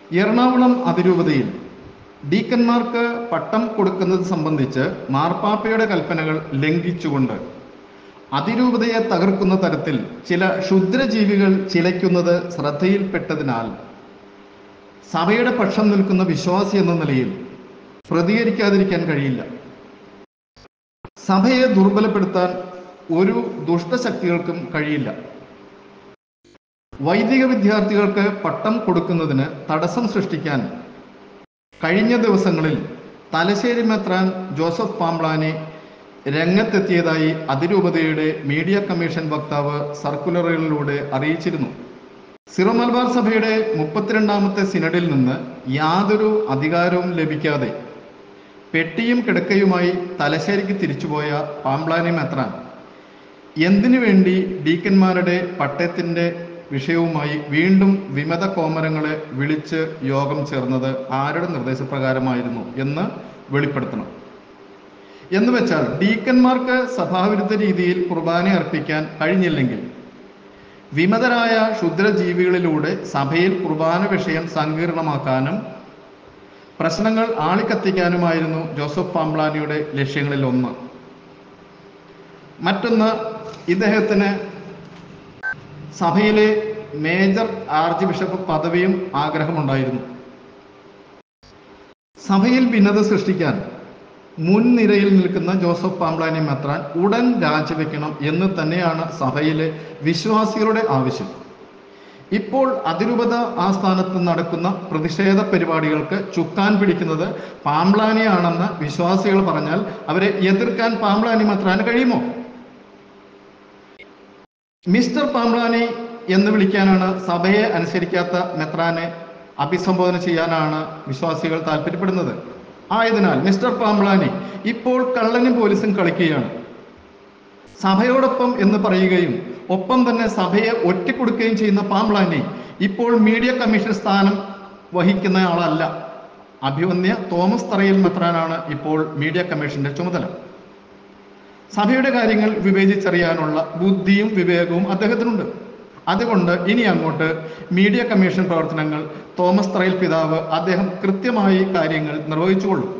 എറണാകുളം അതിരൂപതയിൽ ഡീക്കന്മാർക്ക് പട്ടം കൊടുക്കുന്നത് സംബന്ധിച്ച് മാർപ്പാപ്പയുടെ കൽപ്പനകൾ ലംഘിച്ചുകൊണ്ട് അതിരൂപതയെ തകർക്കുന്ന തരത്തിൽ ചില ക്ഷുദ്രജീവികൾ ചിലയ്ക്കുന്നത് ശ്രദ്ധയിൽപ്പെട്ടതിനാൽ സഭയുടെ പക്ഷം നിൽക്കുന്ന വിശ്വാസി എന്ന നിലയിൽ പ്രതികരിക്കാതിരിക്കാൻ കഴിയില്ല. സഭയെ ദുർബലപ്പെടുത്താൻ ഒരു ദുഷ്ടശക്തികൾക്കും കഴിയില്ല. വൈദിക വിദ്യാർത്ഥികൾക്ക് പട്ടം കൊടുക്കുന്നതിന് തടസ്സം സൃഷ്ടിക്കാൻ കഴിഞ്ഞ ദിവസങ്ങളിൽ തലശ്ശേരി മെത്രാൻ ജോസഫ് പാംബ്ലാനി രംഗത്തെത്തിയതായി അതിരൂപതയുടെ മീഡിയ കമ്മീഷൻ വക്താവ് സർക്കുലറുകളിലൂടെ അറിയിച്ചിരുന്നു. സിറോ മലബാർ സഭയുടെ 32ാമത്തെ സിനഡിൽ നിന്ന് യാതൊരു അധികാരവും ലഭിക്കാതെ പെട്ടിയും കിടക്കയുമായി തലശ്ശേരിക്ക് തിരിച്ചുപോയ പാംബ്ലാനി മെത്രാൻ എന്തിനു വേണ്ടി ഡീക്കന്മാരുടെ പട്ടയത്തിൻ്റെ വിഷയവുമായി വീണ്ടും വിമത കോമരങ്ങളെ വിളിച്ച് യോഗം ചേർന്നത് ആരുടെ നിർദ്ദേശപ്രകാരമായിരുന്നു എന്ന് വെളിപ്പെടുത്തണം. എന്നുവെച്ചാൽ ഡീക്കന്മാർക്ക് സഭാവിരുദ്ധ രീതിയിൽ കുർബാന അർപ്പിക്കാൻ കഴിഞ്ഞില്ലെങ്കിൽ വിമതരായ ക്ഷുദ്രജീവികളിലൂടെ സഭയിൽ കുർബാന വിഷയം സങ്കീർണമാക്കാനും പ്രശ്നങ്ങൾ ആളിക്കത്തിക്കാനുമായിരുന്നു ജോസഫ് പാംബ്ലാനിയുടെ ലക്ഷ്യങ്ങളിൽ ഒന്ന്. മറ്റൊന്ന്, ഇദ്ദേഹത്തിന് സഭയിലെ മേജർ ആർച്ച് ബിഷപ്പ് പദവിയും ആഗ്രഹമുണ്ടായിരുന്നു. സഭയിൽ ഭിന്നത സൃഷ്ടിക്കാൻ മുൻനിരയിൽ നിൽക്കുന്ന ജോസഫ് പാംബ്ലാനി മെത്രാൻ ഉടൻ രാജിവെക്കണം എന്ന് തന്നെയാണ് സഭയിലെ വിശ്വാസികളുടെ ആവശ്യം. ഇപ്പോൾ അതിരൂപത ആസ്ഥാനത്ത് നടക്കുന്ന പ്രതിഷേധ പരിപാടികൾക്ക് ചുക്കാൻ പിടിക്കുന്നത് പാംബ്ലാനിയാണെന്ന് വിശ്വാസികൾ പറഞ്ഞാൽ അവരെ എതിർക്കാൻ പാംബ്ലാനി മെത്രാന് കഴിയുമോ? മിസ്റ്റർ പാംബ്ലാനി എന്ന് വിളിക്കാനാണ് സഭയെ അനുസരിക്കാത്ത മെത്രാനെ അഭിസംബോധന ചെയ്യാനാണ് വിശ്വാസികൾ താല്പര്യപ്പെടുന്നത്. ആയതിനാൽ മിസ്റ്റർ പാംബ്ലാനി ഇപ്പോൾ കള്ളനും പോലീസും കളിക്കുകയാണ്. സഭയോടൊപ്പം എന്ന് പറയുകയും ഒപ്പം തന്നെ സഭയെ ഒറ്റിക്കൊടുക്കുകയും ചെയ്യുന്ന പാംബ്ലാനി ഇപ്പോൾ മീഡിയ കമ്മീഷൻ സ്ഥാനം വഹിക്കുന്ന ആളല്ല. അഭിവന്യ തോമസ് തറയിൽ മെത്രാനാണ് ഇപ്പോൾ മീഡിയ കമ്മീഷന്റെ ചുമതല. സഭയുടെ കാര്യങ്ങൾ വിവേചിച്ചറിയാനുള്ള ബുദ്ധിയും വിവേകവും അദ്ദേഹത്തിനുണ്ട്. അതുകൊണ്ട് ഇനി അങ്ങോട്ട് മീഡിയ കമ്മീഷൻ പ്രവർത്തനങ്ങൾ തോമസ് തറയിൽ പിതാവ് അദ്ദേഹം കൃത്യമായി കാര്യങ്ങൾ നിർവഹിച്ചുകൊള്ളും.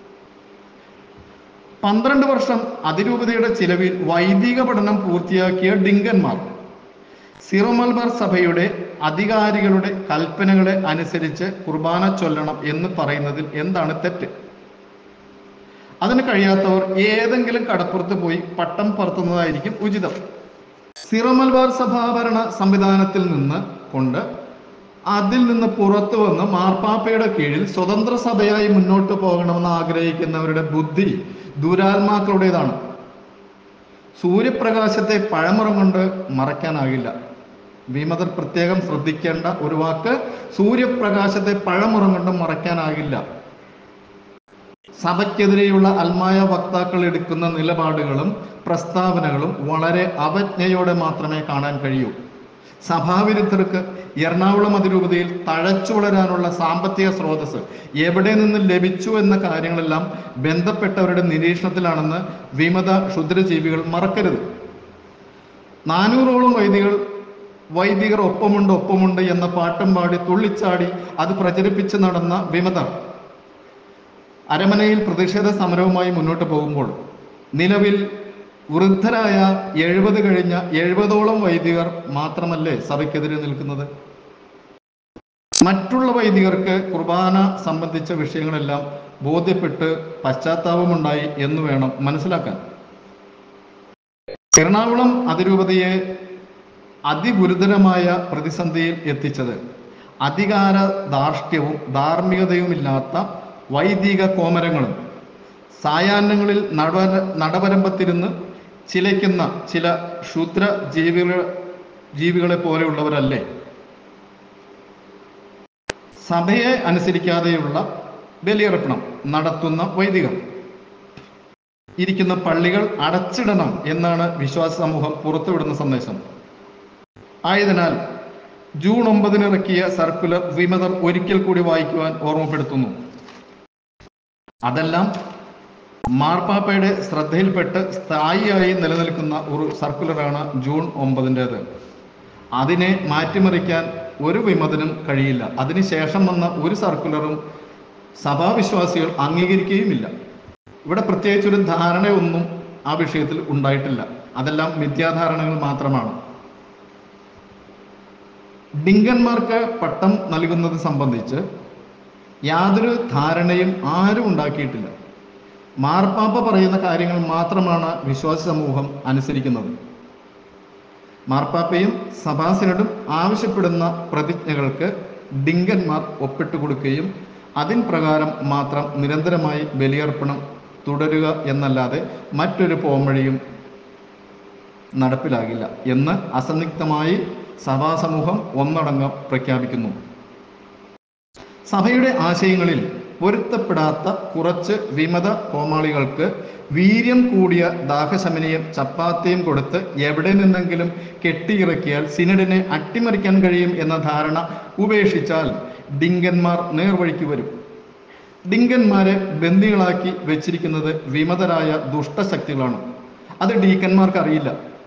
12 വർഷം അതിരൂപതയുടെ ചിലവിൽ വൈദിക പഠനം പൂർത്തിയാക്കിയ ഡിങ്കന്മാർ സിറോ മലബാർ സഭയുടെ അധികാരികളുടെ കൽപ്പനകളെ അനുസരിച്ച് കുർബാന ചൊല്ലണം എന്ന് പറയുന്നതിൽ എന്താണ് തെറ്റ്? അതിന് കഴിയാത്തവർ ഏതെങ്കിലും കടപ്പുറത്ത് പോയി പട്ടം പറത്തുന്നതായിരിക്കും ഉചിതം. സിറോ മലബാർ സഭാഭരണ സംവിധാനത്തിൽ നിന്ന് കൊണ്ട് അതിൽ നിന്ന് പുറത്തു വന്ന് മാർപ്പാപ്പയുടെ കീഴിൽ സ്വതന്ത്ര സഭയായി മുന്നോട്ട് പോകണമെന്ന് ആഗ്രഹിക്കുന്നവരുടെ ബുദ്ധി ദുരാത്മാക്കളുടേതാണ്. സൂര്യപ്രകാശത്തെ പഴമുറം കൊണ്ട് മറയ്ക്കാനാകില്ല. വിമതർ പ്രത്യേകം ശ്രദ്ധിക്കേണ്ട ഒരു വാക്ക്, സൂര്യപ്രകാശത്തെ പഴമുറം കൊണ്ട് മറയ്ക്കാനാകില്ല. സഭയ്ക്കെതിരെയുള്ള അൽമായ വക്താക്കൾ എടുക്കുന്ന നിലപാടുകളും പ്രസ്താവനകളും വളരെ അവജ്ഞയോടെ മാത്രമേ കാണാൻ കഴിയൂ. സഭാവിരുദ്ധർക്ക് എറണാകുളം അതിരൂപതയിൽ തഴച്ചു വളരാനുള്ള സാമ്പത്തിക സ്രോതസ് എവിടെ നിന്ന് ലഭിച്ചു എന്ന കാര്യങ്ങളെല്ലാം ബന്ധപ്പെട്ടവരുടെ നിരീക്ഷണത്തിലാണെന്ന് വിമത ക്ഷുദ്രജീവികൾ മറക്കരുത്. 400ഓളം വൈദികർ ഒപ്പമുണ്ട് എന്ന പാട്ടും പാടി തുള്ളിച്ചാടി അത് പ്രചരിപ്പിച്ച് നടന്ന വിമതർ അരമനയിൽ പ്രതിഷേധ സമരവുമായി മുന്നോട്ട് പോകുമ്പോൾ നിലവിൽ വൃദ്ധരായ 70 കഴിഞ്ഞ 70ഓളം വൈദികർ മാത്രമല്ലേ സഭയ്ക്കെതിരെ നിൽക്കുന്നത്? മറ്റുള്ള വൈദികർക്ക് കുർബാന സംബന്ധിച്ച വിഷയങ്ങളെല്ലാം ബോധ്യപ്പെട്ട് പശ്ചാത്താപമുണ്ടായി എന്ന് വേണം മനസ്സിലാക്കാൻ. എറണാകുളം അതിരൂപതയെ അതിഗുരുതരമായ പ്രതിസന്ധിയിൽ എത്തിച്ചത് അധികാര ധാർഷ്ട്യവും ധാർമ്മികതയുമില്ലാത്ത വൈദിക കോമരങ്ങളും സായാഹ്നങ്ങളിൽ നടവരമ്പത്തിരുന്ന് ചിലയ്ക്കുന്ന ചില ക്ഷുദ്ര ജീവികളെ പോലെയുള്ളവരല്ലേ? സഭയെ അനുസരിക്കാതെയുള്ള ബലിയർപ്പണം നടത്തുന്ന വൈദികർ ഇരിക്കുന്ന പള്ളികൾ അടച്ചിടണം എന്നാണ് വിശ്വാസ സമൂഹം പുറത്തുവിടുന്ന സന്ദേശം. ആയതിനാൽ ജൂൺ 9 ഇറക്കിയ സർക്കുലർ വിമതർ ഒരിക്കൽ കൂടി വായിക്കുവാൻ ഓർമ്മപ്പെടുത്തുന്നു. അതെല്ലാം മാർപ്പാപ്പയുടെ ശ്രദ്ധയിൽപ്പെട്ട് സ്ഥായിയായി നിലനിൽക്കുന്ന ഒരു സർക്കുലറാണ് ജൂൺ 9. അതിനെ മാറ്റിമറിക്കാൻ ഒരു വിമതനും കഴിയില്ല. അതിനുശേഷം വന്ന ഒരു സർക്കുലറും സഭാവിശ്വാസികൾ അംഗീകരിക്കുകയുമില്ല. ഇവിടെ പ്രത്യേകിച്ചൊരു ധാരണയൊന്നും ആ വിഷയത്തിൽ ഉണ്ടായിട്ടില്ല. അതെല്ലാം മിഥ്യാധാരണകൾ മാത്രമാണ്. ഡിങ്കന്മാർക്ക് പട്ടം നൽകുന്നത് സംബന്ധിച്ച് യാതൊരു ധാരണയും ആരും ഉണ്ടാക്കിയിട്ടില്ല. മാർപ്പാപ്പ പറയുന്ന കാര്യങ്ങൾ മാത്രമാണ് വിശ്വാസ സമൂഹം അനുസരിക്കുന്നത്. മാർപ്പാപ്പയും സഭാസിനോടും ആവശ്യപ്പെടുന്ന പ്രതിജ്ഞകൾക്ക് ഡിങ്കന്മാർ ഒപ്പിട്ട് കൊടുക്കുകയും അതിൻ പ്രകാരം മാത്രം നിരന്തരമായി ബലിയർപ്പണം തുടരുക എന്നല്ലാതെ മറ്റൊരു പോംവഴിയും നടപ്പിലാകില്ല എന്ന് അസന്നിഗ്ധമായി സഭാസമൂഹം ഒന്നടങ്കം പ്രഖ്യാപിക്കുന്നു. സഭയുടെ ആശയങ്ങളിൽ പൊരുത്തപ്പെടാത്ത കുറച്ച് വിമത കോമാളികൾക്ക് വീര്യം കൂടിയ ദാഹശമനിയും ചപ്പാത്തിയും കൊടുത്ത് എവിടെ നിന്നെങ്കിലും കെട്ടിയിറക്കിയാൽ സിനഡിനെ അട്ടിമറിക്കാൻ കഴിയും എന്ന ധാരണ ഉപേക്ഷിച്ചാൽ ഡിങ്കന്മാർ നേർവഴിക്ക് വരും. ഡിങ്കന്മാരെ ബന്ദികളാക്കി വെച്ചിരിക്കുന്നത് വിമതരായ ദുഷ്ടശക്തികളാണ്. അത് ഡീക്കന്മാർക്ക് അറിയില്ല.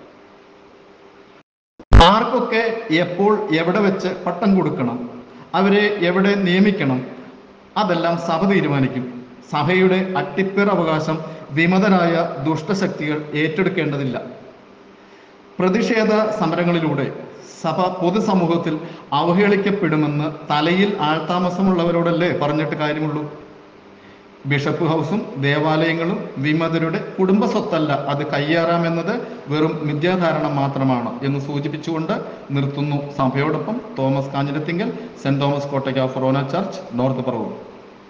ആർക്കൊക്കെ എപ്പോൾ എവിടെ വെച്ച് പട്ടം കൊടുക്കണം, അവരെ എവിടെ നിയമിക്കണം, അതെല്ലാം സഭ തീരുമാനിക്കും. സഭയുടെ അട്ടിപ്പേർ അവകാശം വിമതരായ ദുഷ്ടശക്തികൾ ഏറ്റെടുക്കേണ്ടതില്ല. പ്രതിഷേധ സമരങ്ങളിലൂടെ സഭ പൊതുസമൂഹത്തിൽ അവഹേളിക്കപ്പെടുമെന്ന് തലയിൽ ആൾതാമസമുള്ളവരോടല്ലേ പറഞ്ഞിട്ട് കാര്യമുള്ളൂ. ബിഷപ്പ് ഹൗസും ദേവാലയങ്ങളും വിമതരുടെ കുടുംബ സ്വത്തല്ല, അത് കയ്യേറാമെന്നത് വെറും മിഥ്യാധാരണ മാത്രമാണ് എന്ന് സൂചിപ്പിച്ചുകൊണ്ട് നിർത്തുന്നു. സഭയോടൊപ്പം തോമസ് കാഞ്ഞിരത്തിങ്കൽ, സെന്റ് തോമസ് കോട്ടയ്ക്ക ഫൊറോന ചർച്ച്, നോർത്ത് പറവൂർ.